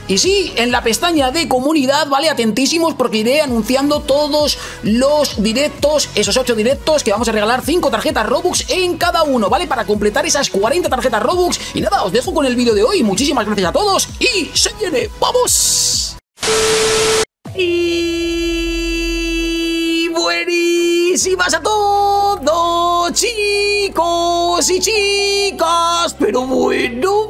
Y sí, en la pestaña de comunidad, ¿vale? Atentísimos porque iré anunciando todos los directos, esos 8 directos que vamos a regalar 5 tarjetas Robux en cada uno, ¿vale? Para completar esas 40 tarjetas Robux. Y nada, os dejo con el vídeo de hoy. Muchísimas gracias a todos y se viene. ¡Vamos! Y buenísimas a todos, chicos y chicas. Pero bueno.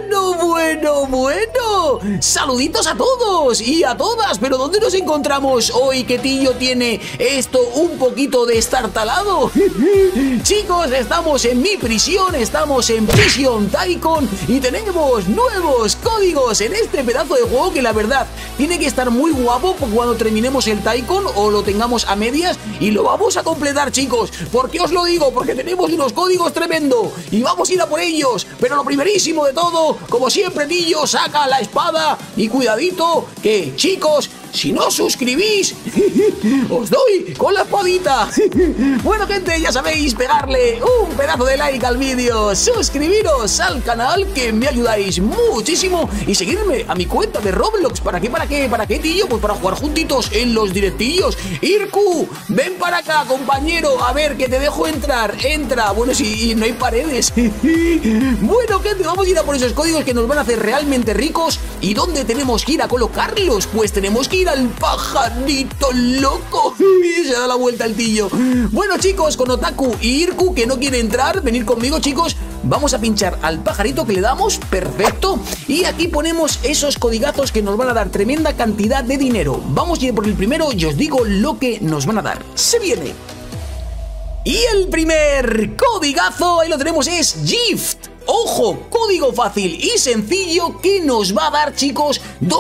Saluditos a todos y a todas. Pero ¿dónde nos encontramos hoy que Tillo tiene esto un poquito destartalado? Chicos, estamos en mi prisión, estamos en Prison Tycoon y tenemos nuevos códigos en este pedazo de juego que la verdad tiene que estar muy guapo cuando terminemos el Tycoon o lo tengamos a medias y lo vamos a completar, chicos. ¿Por qué os lo digo? Porque tenemos unos códigos tremendo y vamos a ir a por ellos. Pero lo primerísimo de todo, como siempre, Tillo saca la espada y cuidadito que, chicos, si no os suscribís, os doy con la espadita. Bueno, gente, ya sabéis, pegarle un pedazo de like al vídeo, suscribiros al canal, que me ayudáis muchísimo, y seguirme a mi cuenta de Roblox. ¿Para qué, Tillo? Pues para jugar juntitos en los directillos. Irku, ven para acá, compañero, a ver, que te dejo entrar. Entra, bueno, si no hay paredes. Bueno, gente, vamos a ir a por esos códigos que nos van a hacer realmente ricos. ¿Y dónde tenemos que ir a colocarlos? Pues tenemos que ir al pajarito loco. Y se da la vuelta el Tillo. Bueno, chicos, con Otaku y Irku, que no quiere entrar, venid conmigo, chicos. Vamos a pinchar al pajarito que le damos, perfecto. Y aquí ponemos esos codigazos que nos van a dar tremenda cantidad de dinero. Vamos a ir por el primero y os digo lo que nos van a dar. Se viene. Y el primer codigazo, ahí lo tenemos, es Gift. Ojo, código fácil y sencillo que nos va a dar, chicos,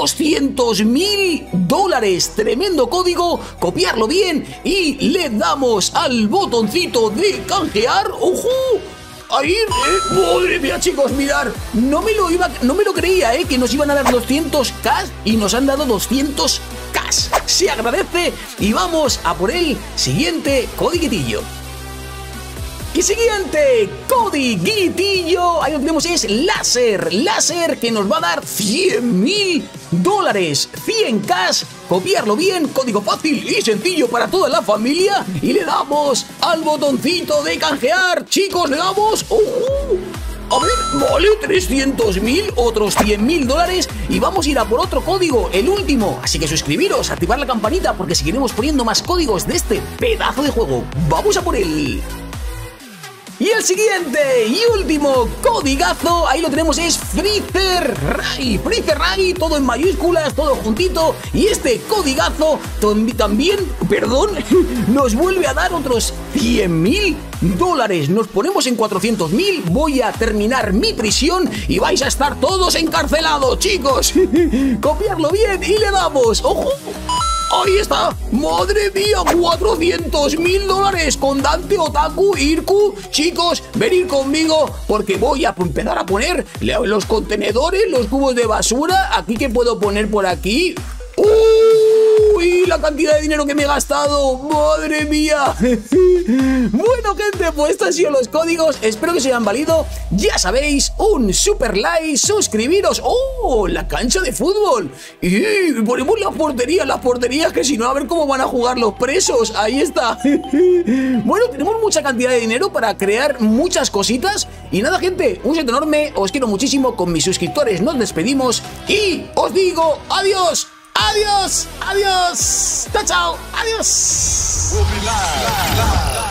$200.000. Tremendo código, copiarlo bien y le damos al botoncito de canjear. ¡Ojo! Ahí, madre mía, chicos, mirar, no me lo creía, que nos iban a dar 200k y nos han dado 200k. Se agradece y vamos a por el siguiente codiguitillo. Y siguiente codiguitillo, ahí lo tenemos, es láser, que nos va a dar $100.000, 100k, copiarlo bien, código fácil y sencillo para toda la familia, y le damos al botoncito de canjear, chicos, le damos, a ver, vale, 300.000, otros $100.000, y vamos a ir a por otro código, el último, así que suscribiros, activar la campanita, porque seguiremos poniendo más códigos de este pedazo de juego. Vamos a por él. Y el siguiente y último codigazo, ahí lo tenemos, es Freezer Ray, todo en mayúsculas, todo juntito. Y este codigazo también, nos vuelve a dar otros $100.000. Nos ponemos en 400.000, voy a terminar mi prisión y vais a estar todos encarcelados, chicos. Copiarlo bien y le damos, ¡ojo! ¡Ahí está! ¡Madre mía! $400.000 con Dante, Otaku, Irku. Chicos, venid conmigo porque voy a empezar a poner los contenedores, los cubos de basura. ¿Aquí qué puedo poner por aquí? ¡Uy! La cantidad de dinero que me he gastado. ¡Madre mía! Bueno, gente, pues estos han sido los códigos. Espero que se hayan valido. Ya sabéis, un super like, suscribiros. ¡Oh! La cancha de fútbol. Y ponemos las porterías, que si no, a ver cómo van a jugar los presos. Ahí está. Bueno, tenemos mucha cantidad de dinero para crear muchas cositas. Y nada, gente, un saludo enorme. Os quiero muchísimo. Con mis suscriptores nos despedimos. Y os digo adiós. Adiós, chao, adiós.